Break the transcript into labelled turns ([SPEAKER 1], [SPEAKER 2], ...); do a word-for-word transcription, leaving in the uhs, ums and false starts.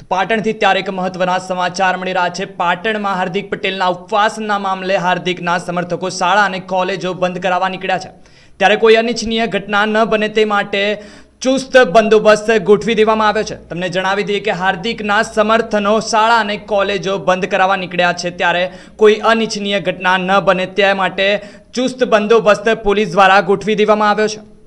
[SPEAKER 1] પાટણથી ત્યારે એક મહત્વના સમાચાર મળી રહ્યા છે। પાટણમાં હાર્દિક પટેલના ઉપવાસના મામલે હાર્દિકના સમર્થકો શાળા અને કોલેજો બંધ કરાવવા નીકળ્યા છે। ત્યારે કોઈ અનિચ્છનીય ઘટના ન બને તે માટે ચુસ્ત બંદોબસ્ત ગોઠવી દેવામાં આવ્યો છે। તમને જણાવી દઈએ કે હાર્દિકના સમર્થનો શાળા અને કોલેજો બંધ કરાવવા નીકળ્યા છે। ત્યારે કોઈ અનિચ્છનીય ઘટના ન બને તે માટે ચુસ્ત બંદોબસ્ત પોલીસ દ્વારા ગોઠવી દેવામાં આવ્યો છે।